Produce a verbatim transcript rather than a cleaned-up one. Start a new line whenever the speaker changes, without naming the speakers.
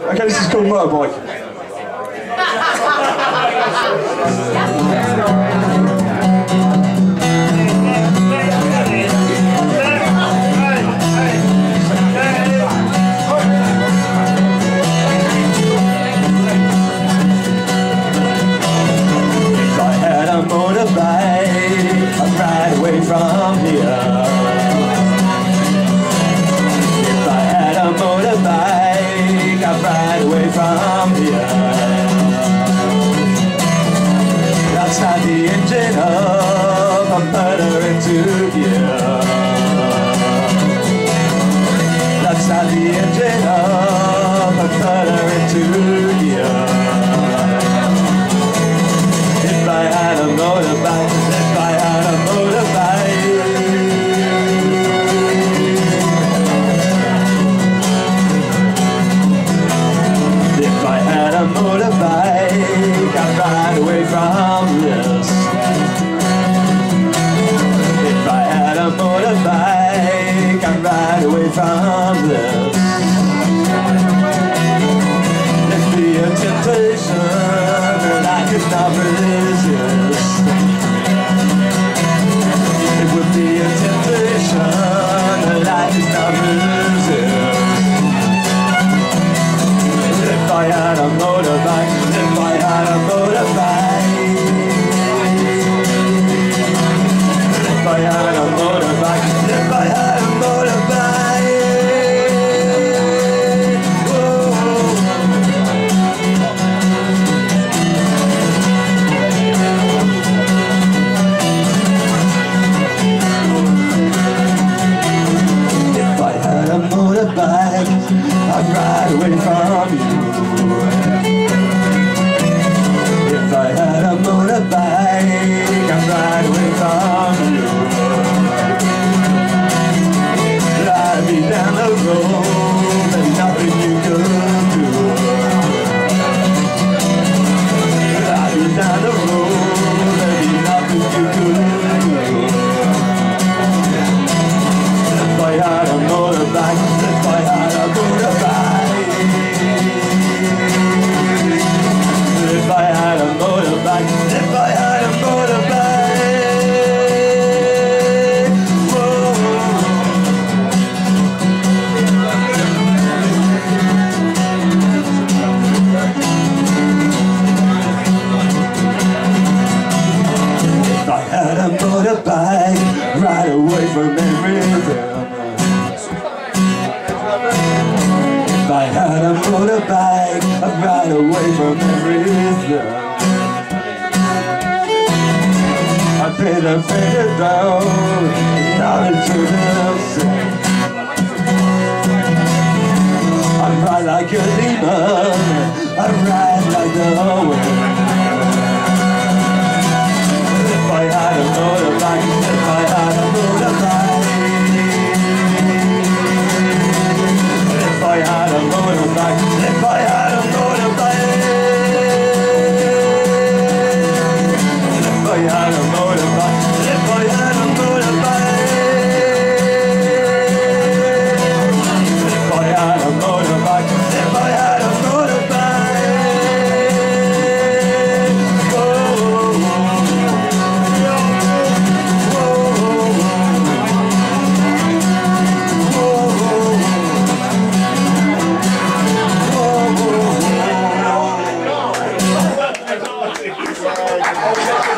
Okay, this is called Motorbike.
If I had a motorbike, I'd ride away from here. If I had a motorbike, I'd ride away from here. I'd start the engine up, I'm better into gear. I'd start the engine up, I'm better into gear. If I had a motorbike, if I had a motorbike, if I had a motorbike, I'd ride away from this. If I had a motorbike, I'd ride away from this. It'd be a temptation that I could not resist. It would be a temptation that I could not resist. If I had a motorbike, if I had a motorbike, if I had a motorbike, if I had a motorbike, whoa. If I had a motorbike, I'd ride away from you. If I had a motorbike, I'd ride away from you. I'd be down the road, there's nothing you could do. I'd be down the road, there'd be nothing you could do. If I had a motorbike, if I had a motorbike, if I had a motorbike, if I had a motorbike, whoa. If I had a motorbike, right away from everything. If I had a motorbike, I'd ride away from everything. I'd pay the faded down, now into the sea. I'd ride like a demon, I'd ride like the wind. If I had a motorbike, if I had a motorbike, if I had a motorbike, if I had a motorbike, if I had a motorbike, if I had a motorbike, if I had a motorbike, if I had a motorbike, whoa, whoa, whoa, whoa.